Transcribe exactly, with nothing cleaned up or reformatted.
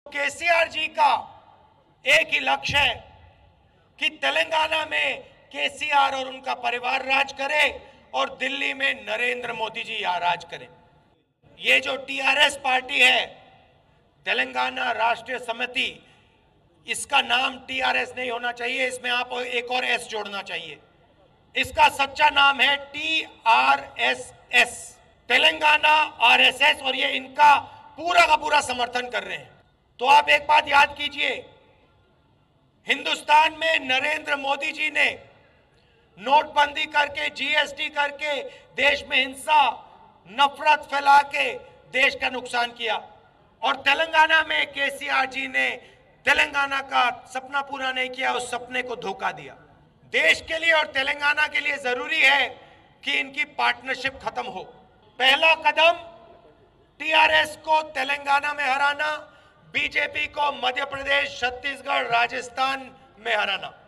केसीआर जी का एक ही लक्ष्य है कि तेलंगाना में केसीआर और उनका परिवार राज करे और दिल्ली में नरेंद्र मोदी जी यहाँ राज करें। ये जो टीआरएस पार्टी है, तेलंगाना राष्ट्रीय समिति, इसका नाम टीआरएस नहीं होना चाहिए, इसमें आप एक और एस जोड़ना चाहिए। इसका सच्चा नाम है टीआरएसएस, तेलंगाना आरएसएस, और ये इनका पूरा का पूरा समर्थन कर रहे हैं। तो आप एक बात याद कीजिए, हिंदुस्तान में नरेंद्र मोदी जी ने नोटबंदी करके, जीएसटी करके देश में हिंसा, नफरत फैला के देश का नुकसान किया, और तेलंगाना में केसीआर जी ने तेलंगाना का सपना पूरा नहीं किया, उस सपने को धोखा दिया। देश के लिए और तेलंगाना के लिए जरूरी है कि इनकी पार्टनरशिप खत्म हो। पहला कदम टीआरएस को तेलंगाना में हराना, बीजेपी को मध्य प्रदेश, छत्तीसगढ़, राजस्थान में हराना।